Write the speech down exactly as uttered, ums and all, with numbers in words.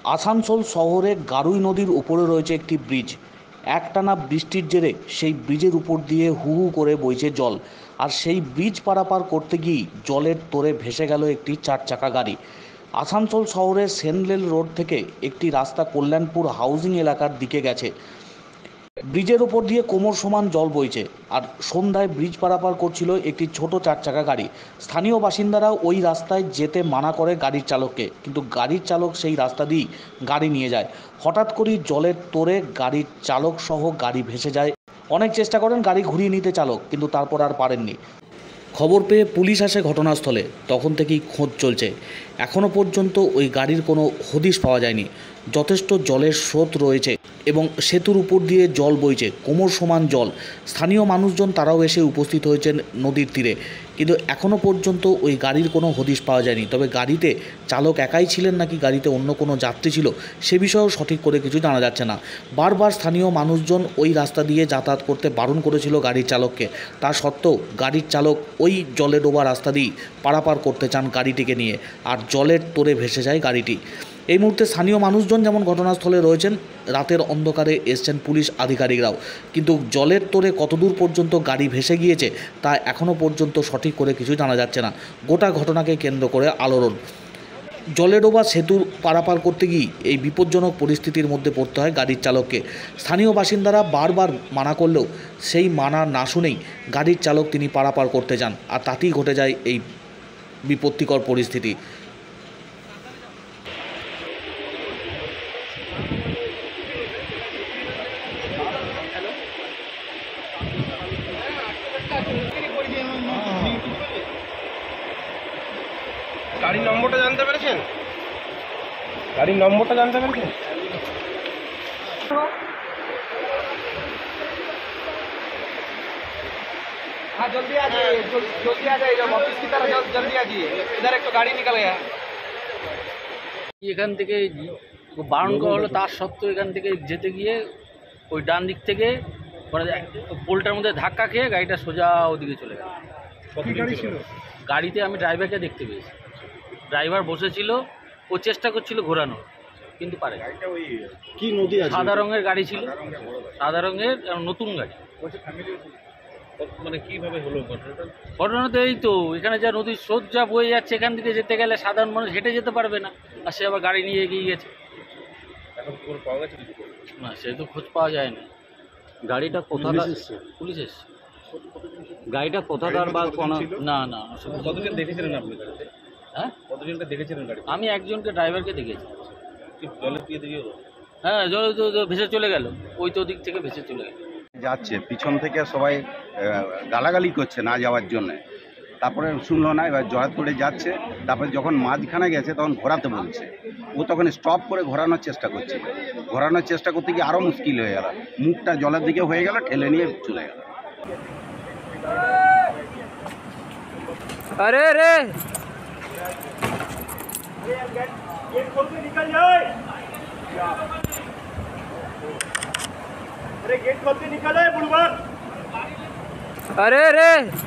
আসানসোল শহরে গারুই নদীর উপরে রয়েছে একটি ব্রিজ। একটানা বৃষ্টির জেরে সেই ব্রিজের উপর দিয়ে হু হু করে বইছে জল, আর সেই ব্রিজ পারাপার করতে গিয়ে জলের তোড়ে ভেসে গেল একটি চার চাকা গাড়ি। আসানসোল শহরের সেনলেল রোড থেকে একটি রাস্তা কল্যাণপুর হাউজিং এলাকার দিকে গেছে। ব্রিজের ওপর দিয়ে কোমর সমান জল বইছে, আর সন্ধ্যায় ব্রিজ পারাপার করছিল একটি ছোট চার চাকা গাড়ি। স্থানীয় বাসিন্দারা ওই রাস্তায় যেতে মানা করে গাড়ির চালককে, কিন্তু গাড়ির চালক সেই রাস্তা দিয়েই গাড়ি নিয়ে যায়। হঠাৎ করেই জলের তোড়ে গাড়ির চালক সহ গাড়ি ভেসে যায়। অনেক চেষ্টা করেন গাড়ি ঘুরিয়ে নিতে চালক, কিন্তু তারপর আর পারেননি। খবর পেয়ে পুলিশ আসে ঘটনাস্থলে। তখন থেকেই খোঁজ চলছে। এখনও পর্যন্ত ওই গাড়ির কোনো হদিশ পাওয়া যায়নি। যথেষ্ট জলের স্রোত রয়েছে এবং সেতুর উপর দিয়ে জল বইছে, কোমর সমান জল। স্থানীয় মানুষজন তারাও এসে উপস্থিত হয়েছেন নদীর তীরে, কিন্তু এখনও পর্যন্ত ওই গাড়ির কোনো হদিশ পাওয়া যায়নি। তবে গাড়িতে চালক একাই ছিলেন নাকি গাড়িতে অন্য কোনো যাত্রী ছিল, সে বিষয়েও সঠিক করে কিছু জানা যাচ্ছে না। বারবার স্থানীয় মানুষজন ওই রাস্তা দিয়ে যাতায়াত করতে বারণ করেছিল গাড়ির চালককে। তা সত্ত্বেও গাড়ির চালক ওই জলে ডোবা রাস্তা দিয়ে পারাপার করতে চান গাড়িটিকে নিয়ে, আর জলের তোড়ে ভেসে যায় গাড়িটি। এই মুহূর্তে স্থানীয় মানুষজন যেমন ঘটনাস্থলে রয়েছেন, রাতের অন্ধকারে এসছেন পুলিশ আধিকারিকরাও, কিন্তু জলের তোড়ে কতদূর পর্যন্ত গাড়ি ভেসে গিয়েছে তা এখনও পর্যন্ত সঠিক করে কিছু জানা যাচ্ছে না। গোটা ঘটনাকে কেন্দ্র করে আলোড়ন। জলে ডোবা সেতু পারাপার করতে গিয়ে এই বিপজ্জনক পরিস্থিতির মধ্যে পড়তে হয় গাড়ির চালককে। স্থানীয় বাসিন্দারা বারবার মানা করলেও সেই মানা না শুনেই গাড়ির চালক তিনি পারাপার করতে যান, আর তাতেই ঘটে যায় এই বিপত্তিকর পরিস্থিতি। গাড়ির নম্বরটা জানতে পেরেছেন? গাড়ির নম্বরটা জানতে পেরেছেন? हाँ जल्दी आ जाइए, जल्दी आ जाइए, जब ऑफिस की तरफ जल्दी आ जाइए, इधर एक तो गाड़ी निकल गया। এখান থেকে বারণ করা হলো, তার সত্ত্বেও এখান থেকে যেতে গিয়ে ওই ডান দিক থেকে মানে পোলটার মধ্যে ধাক্কা খেয়ে গাড়িটা সোজা ওদিকে চলে গেল। গাড়ি ছিল গাড়িতে আমি ড্রাইভারকে দেখতে পেয়েছি। ড্রাইভার বসেছিল, ও চেষ্টা করছিল ঘোরানোর, কিন্তু পারে। কি নদী আছে? সাদা রঙের গাড়ি ছিল, সাদা রঙের নতুন গাড়ি। মানে কিভাবে হলো ঘটনাটা? ঘটনাতে এই তো এখানে যা নদীর স্রোত যা বয়ে যাচ্ছে, এখান থেকে যেতে গেলে সাধারণ মানুষ হেঁটে যেতে পারবে না, আর সে আবার গাড়ি নিয়ে এগিয়ে গেছে। এখন খবর পাওয়া গেছে? না, সে তো খোঁজ পাওয়া যায় না। গাড়িটা কোথা পুলিশ এসছে। গাড়িটা কোথাকার বা কোন না না কতজন দেখেছিলেন আপনি গাড়িতে? হ্যাঁ, কতজনকে দেখেছিলেন গাড়ি? আমি একজনকে ড্রাইভারকে দেখেছি। জলের দিয়ে দিয়ে হলো? হ্যাঁ, জলে তো ভেসে চলে গেল, ওই তো দিক থেকে ভেসে চলে গেল। যাচ্ছে পিছন থেকে সবাই গালাগালি করছে না যাওয়ার জন্য, তারপরে শুনলো না, এবার জড়াত করে যাচ্ছে। তারপরে যখন মাঝখানে গেছে তখন ঘোরাতে বলছে, ও তখন স্টপ করে ঘোরানোর চেষ্টা করছে। ঘোরানোর চেষ্টা করতে গিয়ে আরও মুশকিল হয়ে গেল, মুখটা জলের দিকে হয়ে গেল, ঠেলে নিয়ে চলে গেল। अरे अरे गेट खोल के निकल जाए, अरे गेट खोल के निकल जाए बुढ़वा। अरे अरे